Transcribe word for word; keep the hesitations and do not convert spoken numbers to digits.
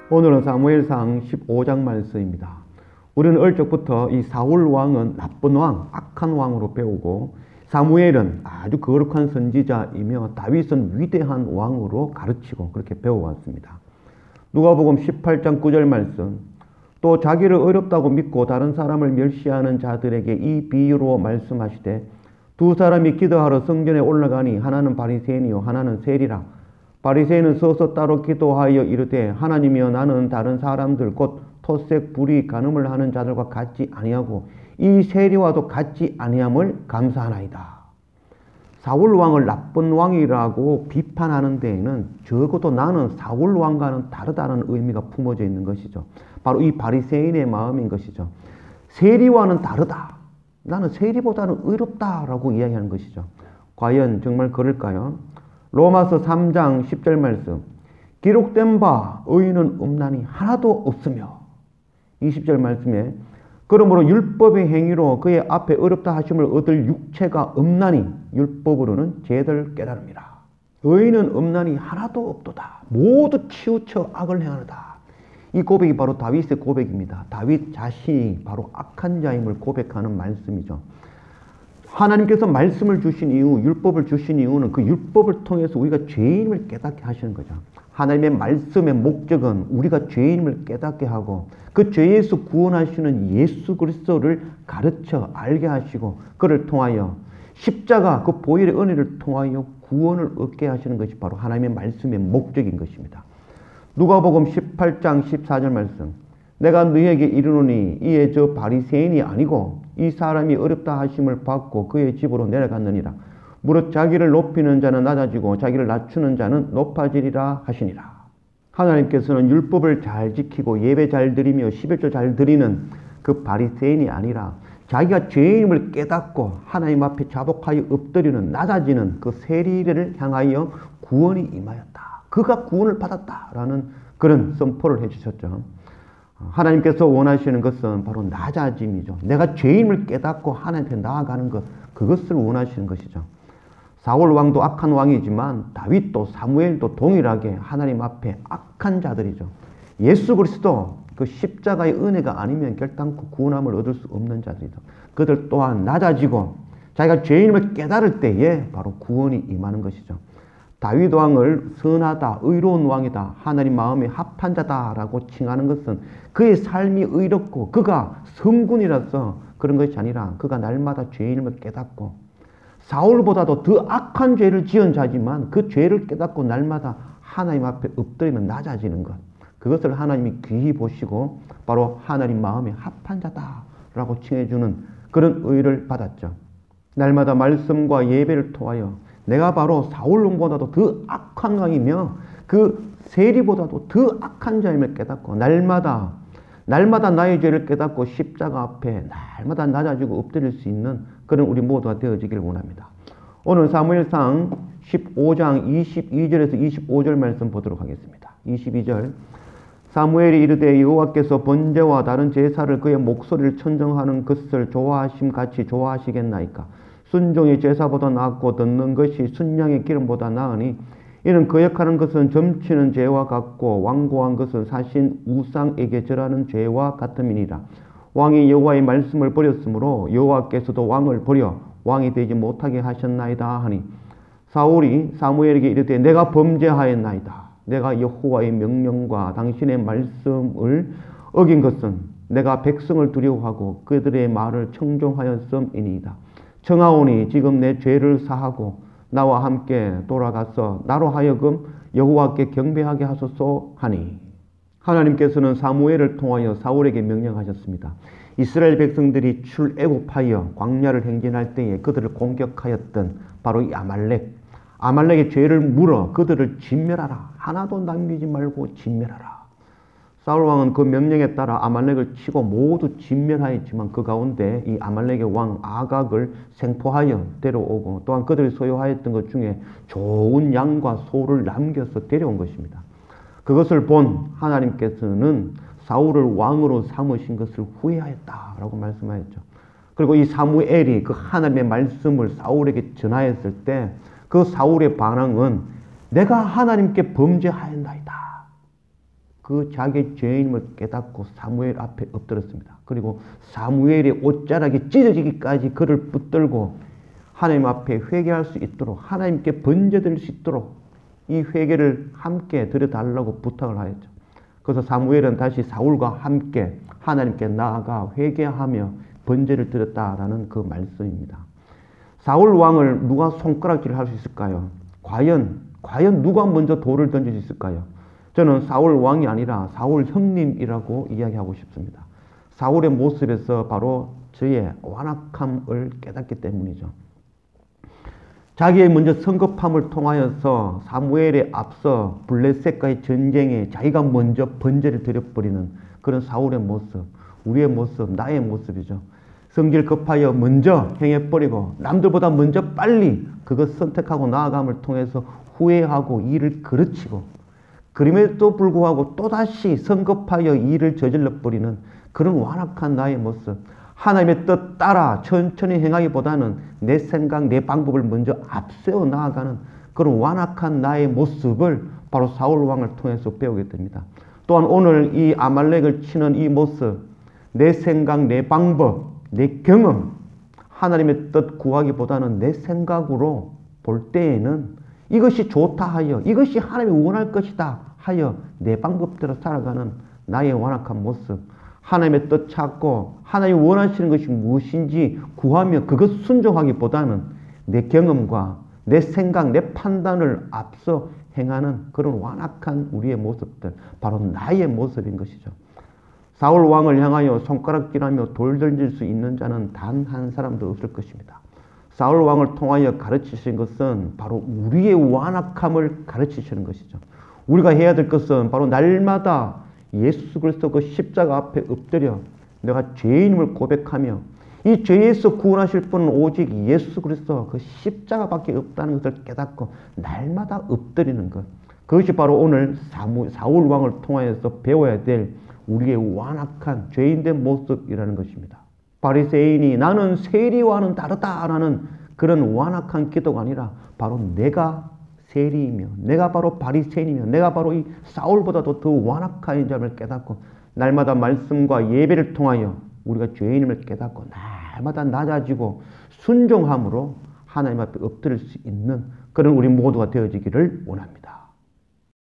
오늘은 사무엘상 십오 장 말씀입니다. 우리는 어릴 적부터 이 사울 왕은 나쁜 왕, 악한 왕으로 배우고 사무엘은 아주 거룩한 선지자이며 다윗은 위대한 왕으로 가르치고 그렇게 배워왔습니다. 누가복음 십팔 장 구 절 말씀, 또 자기를 어렵다고 믿고 다른 사람을 멸시하는 자들에게 이 비유로 말씀하시되 두 사람이 기도하러 성전에 올라가니 하나는 바리새인이요 하나는 세리라. 바리새인은 서서 따로 기도하여 이르되 하나님이여 나는 다른 사람들 곧 토색 불의 간음을 하는 자들과 같지 아니하고 이 세리와도 같지 아니함을 감사하나이다. 사울 왕을 나쁜 왕이라고 비판하는 데에는 적어도 나는 사울 왕과는 다르다는 의미가 품어져 있는 것이죠. 바로 이 바리새인의 마음인 것이죠. 세리와는 다르다. 나는 세리보다는 의롭다라고 이야기하는 것이죠. 과연 정말 그럴까요? 로마서 삼 장 십 절 말씀, 기록된 바 의인은 없나니 하나도 없으며, 이십 절 말씀에 그러므로 율법의 행위로 그의 앞에 어렵다 하심을 얻을 육체가 없나니 율법으로는 죄를 깨달음이라. 의인은 없나니 하나도 없도다. 모두 치우쳐 악을 행하노다. 이 고백이 바로 다윗의 고백입니다. 다윗 자신이 바로 악한 자임을 고백하는 말씀이죠. 하나님께서 말씀을 주신 이유, 율법을 주신 이유는 그 율법을 통해서 우리가 죄인임을 깨닫게 하시는 거죠. 하나님의 말씀의 목적은 우리가 죄인임을 깨닫게 하고 그 죄에서 구원하시는 예수 그리스도를 가르쳐 알게 하시고 그를 통하여 십자가 그 보혈의 은혜를 통하여 구원을 얻게 하시는 것이 바로 하나님의 말씀의 목적인 것입니다. 누가복음 십팔 장 십사 절 말씀, 내가 너희에게 이르노니 이에 저 바리새인이 아니고 이 사람이 어렵다 하심을 받고 그의 집으로 내려갔느니라. 무릇 자기를 높이는 자는 낮아지고 자기를 낮추는 자는 높아지리라 하시니라. 하나님께서는 율법을 잘 지키고 예배 잘 드리며 십일조 잘 드리는 그 바리새인이 아니라 자기가 죄인임을 깨닫고 하나님 앞에 자복하여 엎드리는 낮아지는 그 세리를 향하여 구원이 임하였다. 그가 구원을 받았다라는 그런 선포를 해주셨죠. 하나님께서 원하시는 것은 바로 낮아짐이죠. 내가 죄임을 깨닫고 하나님께 나아가는 것, 그것을 원하시는 것이죠. 사울 왕도 악한 왕이지만 다윗도 사무엘도 동일하게 하나님 앞에 악한 자들이죠. 예수 그리스도 그 십자가의 은혜가 아니면 결단코 구원함을 얻을 수 없는 자들이죠. 그들 또한 낮아지고 자기가 죄인임을 깨달을 때에 바로 구원이 임하는 것이죠. 다윗 왕을 선하다, 의로운 왕이다, 하나님 마음에 합한 자다라고 칭하는 것은 그의 삶이 의롭고 그가 성군이라서 그런 것이 아니라 그가 날마다 죄인임을 깨닫고 사울보다도 더 악한 죄를 지은 자지만 그 죄를 깨닫고 날마다 하나님 앞에 엎드리면 낮아지는 것, 그것을 하나님이 귀히 보시고 바로 하나님 마음에 합한 자다라고 칭해주는 그런 의를 받았죠. 날마다 말씀과 예배를 통하여 내가 바로 사울 왕보다도 더 악한 왕이며 그 세리보다도 더 악한 자임을 깨닫고 날마다 날마다 나의 죄를 깨닫고 십자가 앞에 날마다 낮아지고 엎드릴 수 있는 그런 우리 모두가 되어지길 원합니다. 오늘 사무엘상 십오 장 이십이 절에서 이십오 절 말씀 보도록 하겠습니다. 이십이 절, 사무엘이 이르되 여호와께서 번제와 다른 제사를 그의 목소리를 천정하는 것을 좋아하심 같이 좋아하시겠나이까. 순종이 제사보다 낫고 듣는 것이 순양의 기름보다 나으니 이는 거역하는 것은 점치는 죄와 같고 완고한 것은 사신 우상에게 절하는 죄와 같음이니라. 왕이 여호와의 말씀을 버렸으므로 여호와께서도 왕을 버려 왕이 되지 못하게 하셨나이다 하니 사울이 사무엘에게 이르되 내가 범죄하였나이다. 내가 여호와의 명령과 당신의 말씀을 어긴 것은 내가 백성을 두려워하고 그들의 말을 청종하였음이니이다. 청하오니 지금 내 죄를 사하고 나와 함께 돌아가서 나로 하여금 여호와께 경배하게 하소서 하니, 하나님께서는 사무엘을 통하여 사울에게 명령하셨습니다. 이스라엘 백성들이 출애굽하여 광야를 행진할 때에 그들을 공격하였던 바로 이 아말렉, 아말렉의 죄를 물어 그들을 진멸하라. 하나도 남기지 말고 진멸하라. 사울 왕은 그 명령에 따라 아말렉을 치고 모두 진멸하였지만 그 가운데 이 아말렉의 왕 아각을 생포하여 데려오고 또한 그들이 소유하였던 것 중에 좋은 양과 소를 남겨서 데려온 것입니다. 그것을 본 하나님께서는 사울을 왕으로 삼으신 것을 후회하였다라고 말씀하였죠. 그리고 이 사무엘이 그 하나님의 말씀을 사울에게 전하였을 때 그 사울의 반응은 내가 하나님께 범죄하였나이다. 그 자기의 죄인임을 깨닫고 사무엘 앞에 엎드렸습니다. 그리고 사무엘의 옷자락이 찢어지기까지 그를 붙들고 하나님 앞에 회개할 수 있도록, 하나님께 번제드릴 수 있도록 이 회개를 함께 드려달라고 부탁을 하였죠. 그래서 사무엘은 다시 사울과 함께 하나님께 나아가 회개하며 번제를 드렸다라는 그 말씀입니다. 사울 왕을 누가 손가락질을 할 수 있을까요? 과연 과연 누가 먼저 돌을 던질 수 있을까요? 저는 사울 왕이 아니라 사울 형님이라고 이야기하고 싶습니다. 사울의 모습에서 바로 저의 완악함을 깨닫기 때문이죠. 자기의 먼저 성급함을 통하여서 사무엘에 앞서 블레셋과의 전쟁에 자기가 먼저 번제를 드려버리는 그런 사울의 모습, 우리의 모습, 나의 모습이죠. 성질 급하여 먼저 행해버리고 남들보다 먼저 빨리 그것 선택하고 나아감을 통해서 후회하고 일을 그르치고, 그럼에도 불구하고 또다시 성급하여 일을 저질러버리는 그런 완악한 나의 모습, 하나님의 뜻 따라 천천히 행하기보다는 내 생각, 내 방법을 먼저 앞세워 나아가는 그런 완악한 나의 모습을 바로 사울 왕을 통해서 배우게 됩니다. 또한 오늘 이 아말렉을 치는 이 모습, 내 생각, 내 방법, 내 경험, 하나님의 뜻 구하기보다는 내 생각으로 볼 때에는 이것이 좋다 하여, 이것이 하나님이 원할 것이다 하여 내 방법대로 살아가는 나의 완악한 모습, 하나님의 뜻 찾고 하나님이 원하시는 것이 무엇인지 구하며 그것 순종하기보다는 내 경험과 내 생각, 내 판단을 앞서 행하는 그런 완악한 우리의 모습들, 바로 나의 모습인 것이죠. 사울 왕을 향하여 손가락질하며 돌 던질 수 있는 자는 단 한 사람도 없을 것입니다. 사울 왕을 통하여 가르치신 것은 바로 우리의 완악함을 가르치시는 것이죠. 우리가 해야 될 것은 바로 날마다 예수 그리스도 그 십자가 앞에 엎드려 내가 죄인임을 고백하며 이 죄에서 구원하실 분은 오직 예수 그리스도 그 십자가밖에 없다는 것을 깨닫고 날마다 엎드리는 것, 그것이 바로 오늘 사무, 사울 왕을 통하여서 배워야 될 우리의 완악한 죄인된 모습이라는 것입니다. 바리새인이 나는 세리와는 다르다라는 그런 완악한 기도가 아니라 바로 내가 세리이며 내가 바로 바리새인이며 내가 바로 이 사울보다도 더 완악한 점을 깨닫고 날마다 말씀과 예배를 통하여 우리가 죄인임을 깨닫고 날마다 낮아지고 순종함으로 하나님 앞에 엎드릴 수 있는 그런 우리 모두가 되어지기를 원합니다.